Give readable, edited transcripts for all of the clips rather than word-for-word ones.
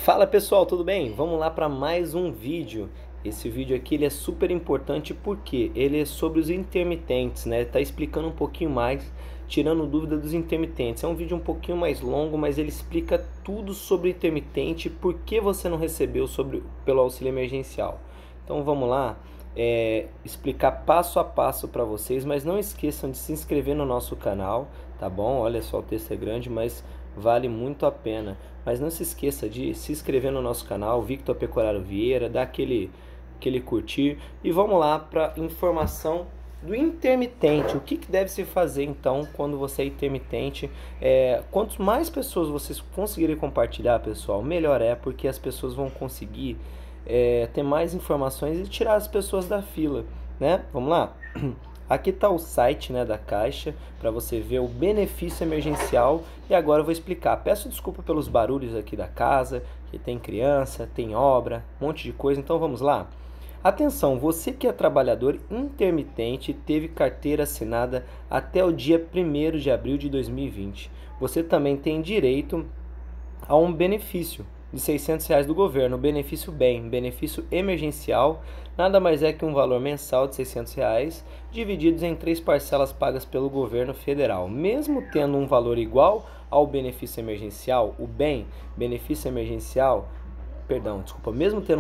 Fala pessoal, tudo bem? Vamos lá para mais um vídeo. Esse vídeo aqui ele é super importante porque ele é sobre os intermitentes, né? Tá explicando um pouquinho mais, tirando dúvida dos intermitentes. É um vídeo um pouquinho mais longo, mas ele explica tudo sobre intermitente, por que você não recebeu pelo auxílio emergencial. Então vamos lá, explicar passo a passo para vocês, mas não esqueçam de se inscrever no nosso canal, tá bom? Olha só, o texto é grande, mas vale muito a pena. Mas não se esqueça de se inscrever no nosso canal, Victor Pecoraro Vieira, dar aquele curtir. E vamos lá para informação do intermitente. O que deve se fazer então quando você é intermitente? Quanto mais pessoas vocês conseguirem compartilhar, pessoal, melhor é, porque as pessoas vão conseguir ter mais informações e tirar as pessoas da fila, né? Vamos lá? Aqui está o site, né, da Caixa para você ver o benefício emergencial e agora eu vou explicar. Peço desculpa pelos barulhos aqui da casa, que tem criança, tem obra, um monte de coisa, então vamos lá? Atenção, você que é trabalhador intermitente e teve carteira assinada até o dia 1º de abril de 2020, você também tem direito a um benefício de R$ 600 do governo, o benefício BEM, benefício emergencial, nada mais é que um valor mensal de R$ 600 divididos em 3 parcelas pagas pelo governo federal. Mesmo tendo um valor igual ao benefício emergencial, o BEM, benefício emergencial, mesmo tendo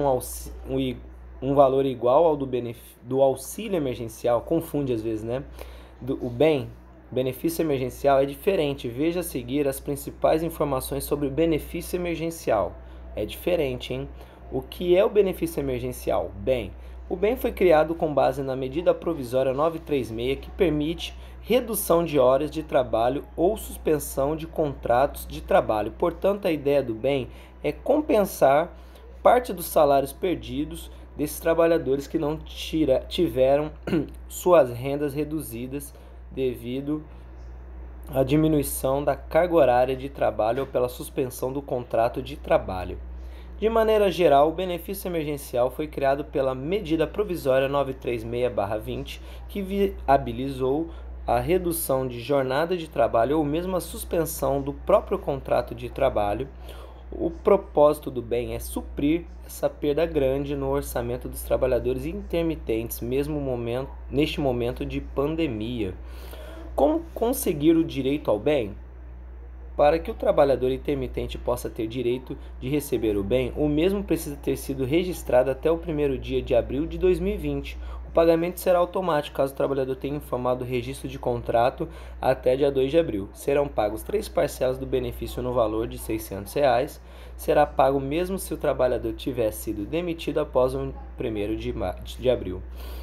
um valor igual ao do auxílio emergencial, confunde às vezes, né? O BEM, benefício emergencial, é diferente. Veja a seguir as principais informações sobre o benefício emergencial. É diferente, hein? O que é o benefício emergencial? Bem, o BEM foi criado com base na medida provisória 936, que permite redução de horas de trabalho ou suspensão de contratos de trabalho. Portanto, a ideia do BEM é compensar parte dos salários perdidos desses trabalhadores que não tiveram suas rendas reduzidas devido à diminuição da carga horária de trabalho ou pela suspensão do contrato de trabalho. De maneira geral, o benefício emergencial foi criado pela medida provisória 936/20, que viabilizou a redução de jornada de trabalho ou mesmo a suspensão do próprio contrato de trabalho. O propósito do BEM é suprir essa perda grande no orçamento dos trabalhadores intermitentes, mesmo neste momento de pandemia. Como conseguir o direito ao BEM? Para que o trabalhador intermitente possa ter direito de receber o BEM, o mesmo precisa ter sido registrado até o 1º dia de abril de 2020. O pagamento será automático caso o trabalhador tenha informado o registro de contrato até dia 2 de abril. Serão pagos 3 parcelas do benefício no valor de R$ 600. Será pago mesmo se o trabalhador tiver sido demitido após o 1º de abril.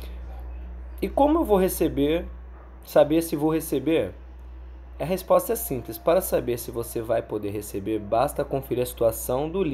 E como eu vou saber se vou receber? A resposta é simples. Para saber se você vai poder receber, basta conferir a situação do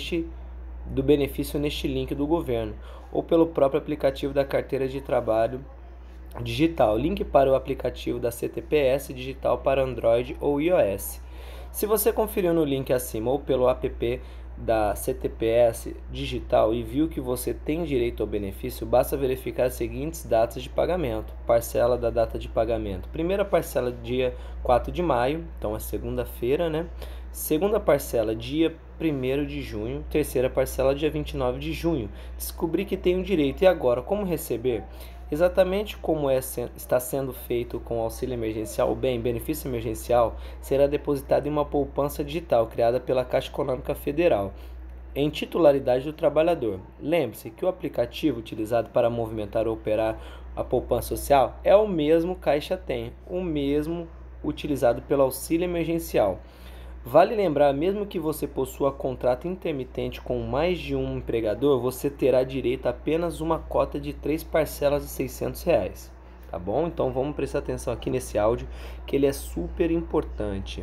benefício neste link do governo ou pelo próprio aplicativo da carteira de trabalho digital. Link para o aplicativo da CTPS digital para Android ou iOS. Se você conferiu no link acima ou pelo app da CTPS digital e viu que você tem direito ao benefício, basta verificar as seguintes datas de pagamento. Parcela da data de pagamento. Primeira parcela dia 4 de maio, então é segunda-feira, né? Segunda parcela dia 1º de junho. Terceira parcela dia 29 de junho. Descobri que tenho direito. E agora, como receber? Exatamente como está sendo feito com o auxílio emergencial, o BEM, benefício emergencial, será depositado em uma poupança digital criada pela Caixa Econômica Federal, em titularidade do trabalhador. Lembre-se que o aplicativo utilizado para movimentar ou operar a poupança social é o mesmo Caixa tem, o mesmo utilizado pelo auxílio emergencial. Vale lembrar, mesmo que você possua contrato intermitente com mais de um empregador, você terá direito a apenas uma cota de 3 parcelas de R$ 600. Tá bom? Então vamos prestar atenção aqui nesse áudio, que ele é super importante.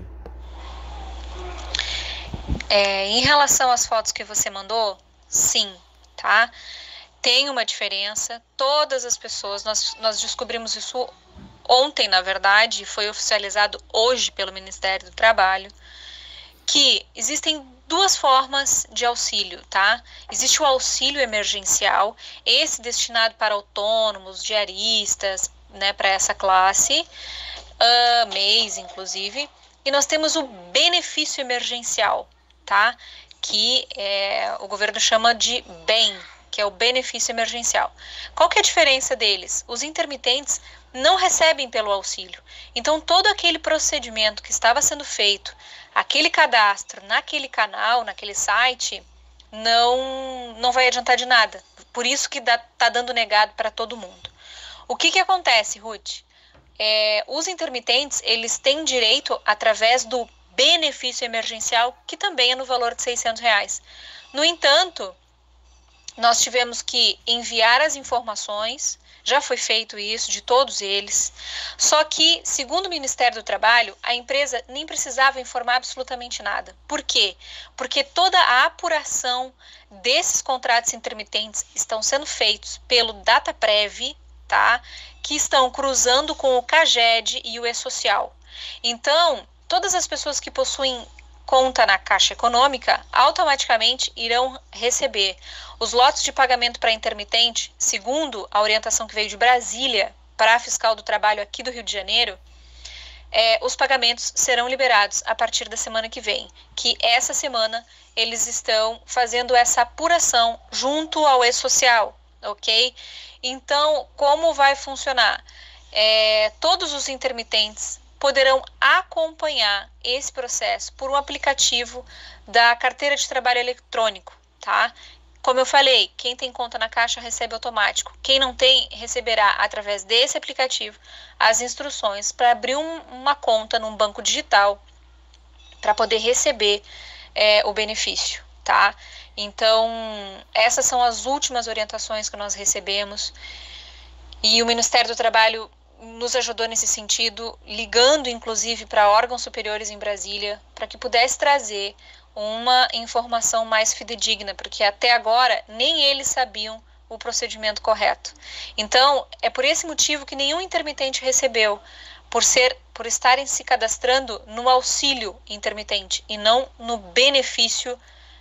Em relação às fotos que você mandou, sim, tá? Tem uma diferença. Todas as pessoas, nós descobrimos isso ontem, na verdade, foi oficializado hoje pelo Ministério do Trabalho, que existem 2 formas de auxílio, tá? Existe o auxílio emergencial, esse destinado para autônomos, diaristas, né, para essa classe, MEIs, inclusive, e nós temos o benefício emergencial, tá? que o governo chama de BEM, que é o benefício emergencial. Qual que é a diferença deles? Os intermitentes não recebem pelo auxílio. Então, todo aquele procedimento que estava sendo feito, aquele cadastro naquele canal, naquele site, não vai adiantar de nada. Por isso que está dando negado para todo mundo. O que acontece, Ruth? Os intermitentes, eles têm direito através do benefício emergencial, que também é no valor de R$600. No entanto, nós tivemos que enviar as informações, já foi feito isso de todos eles, só que, segundo o Ministério do Trabalho, a empresa nem precisava informar absolutamente nada. Por quê? Porque toda a apuração desses contratos intermitentes estão sendo feitos pelo Dataprev, tá? Que estão cruzando com o CAGED e o E-Social. Então, todas as pessoas que possuem conta na Caixa Econômica automaticamente irão receber os lotes de pagamento para intermitente, segundo a orientação que veio de Brasília para a Fiscal do Trabalho aqui do Rio de Janeiro. Os pagamentos serão liberados a partir da semana que vem, que essa semana eles estão fazendo essa apuração junto ao E-Social, ok? Então, como vai funcionar? Todos os intermitentes poderão acompanhar esse processo por um aplicativo da carteira de trabalho eletrônico, tá? Como eu falei, quem tem conta na Caixa recebe automático. Quem não tem, receberá através desse aplicativo as instruções para abrir uma conta num banco digital para poder receber o benefício, tá? Então, essas são as últimas orientações que nós recebemos e o Ministério do Trabalho nos ajudou nesse sentido, ligando inclusive para órgãos superiores em Brasília, para que pudesse trazer uma informação mais fidedigna, porque até agora nem eles sabiam o procedimento correto. Então, é por esse motivo que nenhum intermitente recebeu, por estarem se cadastrando no auxílio intermitente e não no benefício,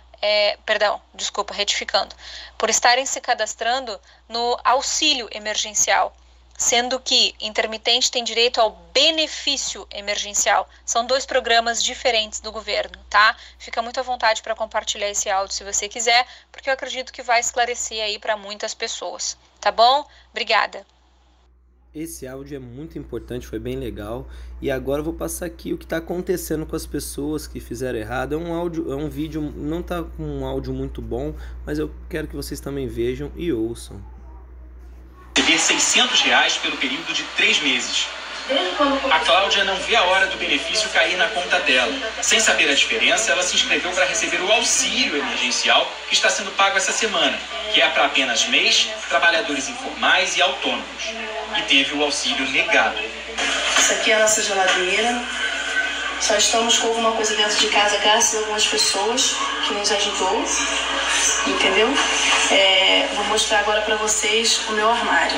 por estarem se cadastrando no auxílio emergencial, sendo que intermitente tem direito ao benefício emergencial. São dois programas diferentes do governo, tá? Fica muito à vontade para compartilhar esse áudio se você quiser, porque eu acredito que vai esclarecer aí para muitas pessoas, tá bom? Obrigada. Esse áudio é muito importante, foi bem legal. E agora eu vou passar aqui o que está acontecendo com as pessoas que fizeram errado. É um vídeo, não tá com um áudio muito bom, mas eu quero que vocês também vejam e ouçam. Receber R$600 pelo período de 3 meses. A Cláudia não vê a hora do benefício cair na conta dela. Sem saber a diferença, ela se inscreveu para receber o auxílio emergencial que está sendo pago essa semana, que é para apenas MEIs, trabalhadores informais e autônomos. E teve o auxílio negado. Isso aqui é a nossa geladeira. Só estamos com alguma coisa dentro de casa graças a algumas pessoas que nos ajudou, entendeu? Vou mostrar agora para vocês o meu armário.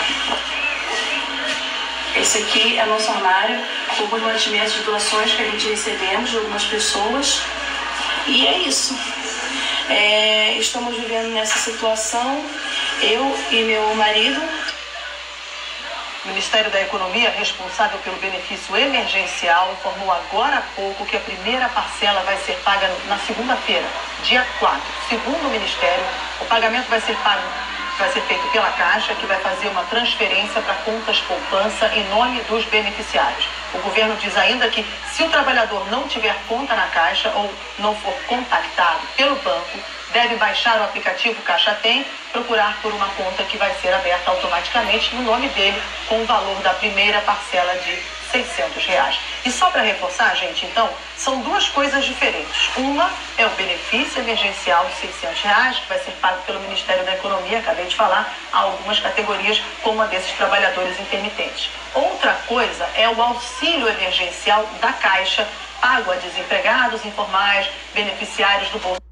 Esse aqui é o nosso armário, com alguns mantimentos de doações que a gente recebemos de algumas pessoas. E é isso. Estamos vivendo nessa situação, eu e meu marido. O Ministério da Economia, responsável pelo benefício emergencial, informou agora há pouco que a primeira parcela vai ser paga na segunda-feira, dia 4. Segundo o Ministério, o pagamento vai ser feito pela Caixa, que vai fazer uma transferência para contas poupança em nome dos beneficiários. O governo diz ainda que, se o trabalhador não tiver conta na Caixa ou não for contactado pelo banco, deve baixar o aplicativo Caixa Tem, procurar por uma conta que vai ser aberta automaticamente no nome dele, com o valor da primeira parcela de R$600. E só para reforçar, gente, então, são duas coisas diferentes. Uma é o benefício emergencial de R$600, que vai ser pago pelo Ministério da Economia, acabei de falar, a algumas categorias, como a desses trabalhadores intermitentes. Outra coisa é o auxílio emergencial da Caixa, pago a desempregados, informais, beneficiários do Bolsa.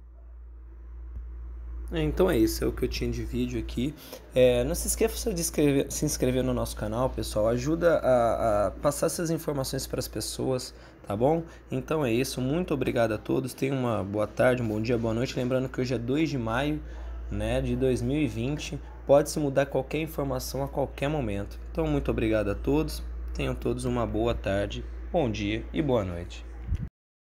Então é isso, é o que eu tinha de vídeo aqui. Não se esqueça de se inscrever no nosso canal, pessoal. Ajuda a passar essas informações para as pessoas, tá bom? Então é isso, muito obrigado a todos. Tenham uma boa tarde, um bom dia, boa noite. Lembrando que hoje é 2 de maio, né, de 2020. Pode se mudar qualquer informação a qualquer momento. Então muito obrigado a todos. Tenham todos uma boa tarde, bom dia e boa noite.